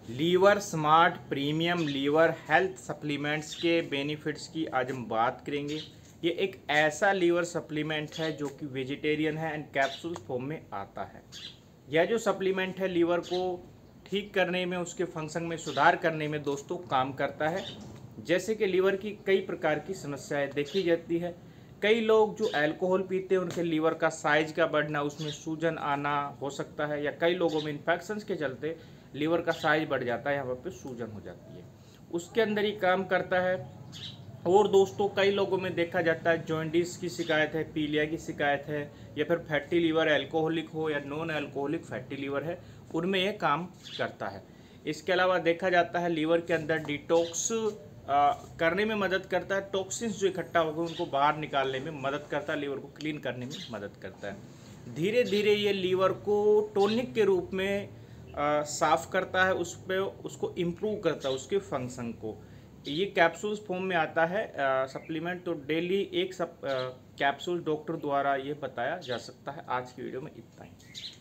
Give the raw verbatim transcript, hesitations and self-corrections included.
Liver smart premium liver health supplements के benefits की आज हम बात करेंगे। ये एक ऐसा लीवर सप्लीमेंट है जो कि वेजिटेरियन है एंड कैप्सूल फॉर्म में आता है। यह जो सप्लीमेंट है लीवर को ठीक करने में, उसके फंक्शन में सुधार करने में दोस्तों काम करता है। जैसे कि लीवर की कई प्रकार की समस्याएं देखी जाती है। कई लोग जो अल्कोहल पीते हैं उनके लीवर का साइज का बढ़ना, उसमें सूजन आना हो सकता है, या कई लोगों में इन्फेक्शंस के चलते लीवर का साइज बढ़ जाता है, यहाँ पे सूजन हो जाती है, उसके अंदर ही काम करता है। और दोस्तों कई लोगों में देखा जाता है जॉइंटिस की शिकायत है, पीलिया की शिकायत है, या फिर फैटी लीवर अल्कोहलिक हो या नॉन अल्कोहलिक फैटी लीवर है, उनमें यह काम करता है। इसके अलावा देखा जाता है लीवर के अंदर डिटॉक्स करने में मदद करता है। टॉक्सिन्स जो इकट्ठा हो गए उनको बाहर निकालने में मदद करता है, लीवर को क्लीन करने में मदद करता है। धीरे धीरे ये लीवर को टॉनिक के रूप में आ, साफ करता है, उस पर उसको इम्प्रूव करता है, उसके फंक्शन को। ये कैप्सूल्स फॉर्म में आता है सप्लीमेंट, तो डेली एक सब कैप्सूल डॉक्टर द्वारा ये बताया जा सकता है। आज की वीडियो में इतना ही।